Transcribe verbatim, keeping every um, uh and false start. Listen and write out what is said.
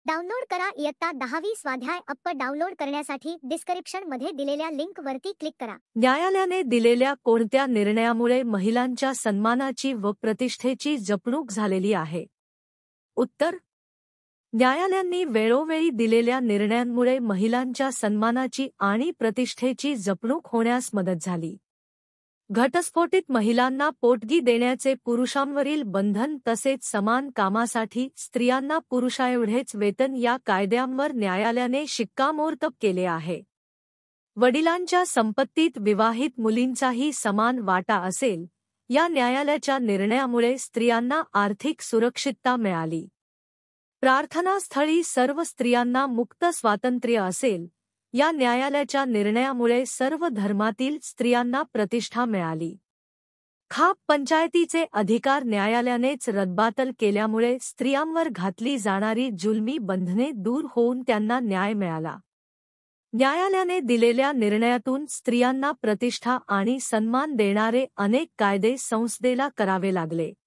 Download करा इयत्ता दहावी स्वाध्याय अप्प डाउनलोड करण्यासाठी डिस्क्रिप्शन मध्ये दिलेल्या लिंक वरती क्लिक करा। न्यायालयाने दिलेल्या कोणत्या निर्णयामुळे महिलांच्या सन्मानाची व प्रतिष्ठेची जपणूक झालेली आहे? उत्तर: न्यायालयांनी वेळोवेळी दिलेल्या निर्णयांमुळे महिलांच्या सन्मानाची आणि प्रतिष्ठेची जपणूक होण्यास मदत झाली. घटस्फोटित महिलांना पोटगी देण्याचे पुरुषांवरील बंधन तसेच समान कामासाठी स्त्रियांना पुरुषाएवढेच वेतन या कायद्यांवर न्यायालयाने शिक्कामोर्तब केले आहे. वडिलांच्या संपत्तीत विवाहित मुलींचाही समान वाटा असेल या न्यायालयाच्या निर्णयामुळे स्त्रियांना आर्थिक सुरक्षितता मिळाली. प्रार्थनास्थळी सर्व स्त्रियांना मुक्त स्वातंत्र्य असेल या न्यायालयाच्या निर्णयामुळे सर्व धर्मातील स्त्रियांना प्रतिष्ठा मिळाली. खाप पंचायतीचे अधिकार न्यायालयानेच रद्बातल केल्यामुळे स्त्रियांवर घातली जाणारी जुलमी बंधने दूर होऊन त्यांना न्याय मिळाला. न्यायालयाने दिलेल्या निर्णयातून स्त्रियांना प्रतिष्ठा आणि सन्मान देणारे अनेक कायदे संसदेला करावे लागले.